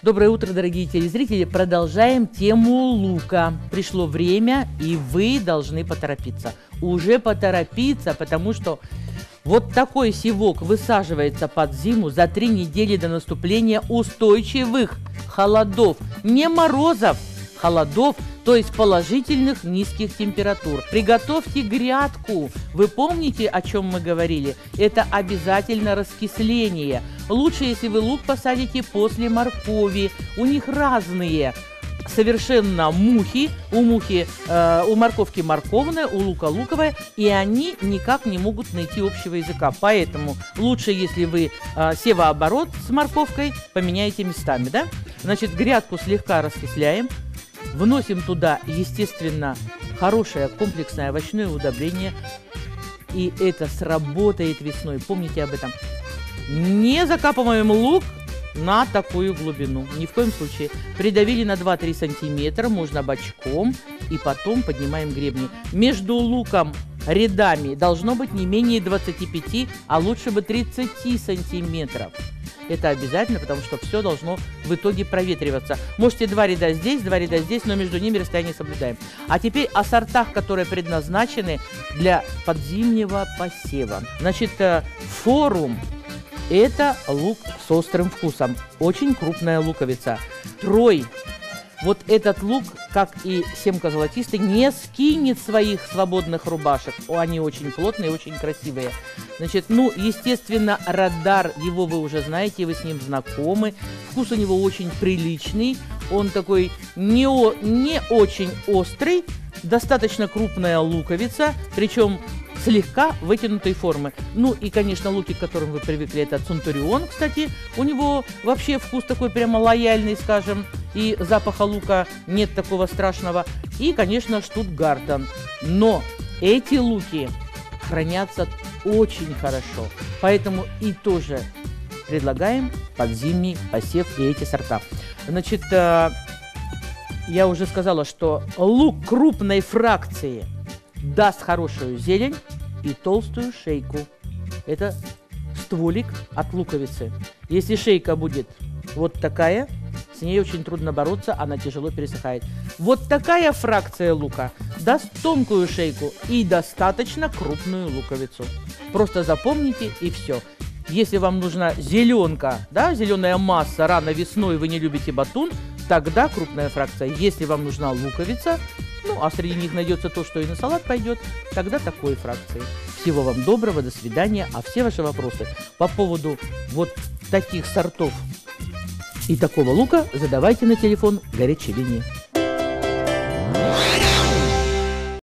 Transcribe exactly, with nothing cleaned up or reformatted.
Доброе утро, дорогие телезрители. Продолжаем тему лука. Пришло время, и вы должны поторопиться. Уже поторопиться, потому что вот такой севок высаживается под зиму за три недели до наступления устойчивых холодов. Не морозов, холодов, то есть положительных низких температур. Приготовьте грядку. Вы помните, о чем мы говорили? Это обязательно раскисление. Лучше, если вы лук посадите после моркови. У них разные совершенно мухи. У мухи, э, у морковки морковная, у лука луковая, и они никак не могут найти общего языка. Поэтому лучше, если вы э, севооборот с морковкой поменяете местами, да? Значит, грядку слегка раскисляем. Вносим туда, естественно, хорошее комплексное овощное удобрение. И это сработает весной. Помните об этом. Не закапываем лук на такую глубину. Ни в коем случае. Придавили на два-три сантиметра, можно бочком. И потом поднимаем гребни. Между луком рядами должно быть не менее двадцати пяти, а лучше бы тридцати сантиметров. Это обязательно, потому что все должно в итоге проветриваться. Можете два ряда здесь, два ряда здесь, но между ними расстояние соблюдаем. А теперь о сортах, которые предназначены для подзимнего посева. Значит, форум – это лук с острым вкусом. Очень крупная луковица. Трой. Вот этот лук, как и семка золотистый, не скинет своих свободных рубашек. О, они очень плотные, очень красивые. Значит, ну, естественно, радар, его вы уже знаете, вы с ним знакомы. Вкус у него очень приличный. Он такой не, о, не очень острый, достаточно крупная луковица, причем слегка вытянутой формы. Ну и, конечно, луки, к которым вы привыкли, это Центурион, кстати. У него вообще вкус такой прямо лояльный, скажем, и запаха лука нет такого страшного. И, конечно, Штутгартен. Но эти луки хранятся очень хорошо, поэтому и тоже предлагаем под зимний посев и эти сорта. Значит, я уже сказала, что лук крупной фракции даст хорошую зелень и толстую шейку. Это стволик от луковицы. Если шейка будет вот такая, с ней очень трудно бороться, она тяжело пересыхает. Вот такая фракция лука даст тонкую шейку и достаточно крупную луковицу. Просто запомните, и все. Если вам нужна зеленка, да, зеленая масса рано весной, вы не любите батун, тогда крупная фракция. Если вам нужна луковица, ну, а среди них найдется то, что и на салат пойдет, тогда такой фракции. Всего вам доброго, до свидания. А все ваши вопросы по поводу вот таких сортов и такого лука задавайте на телефон горячей линии.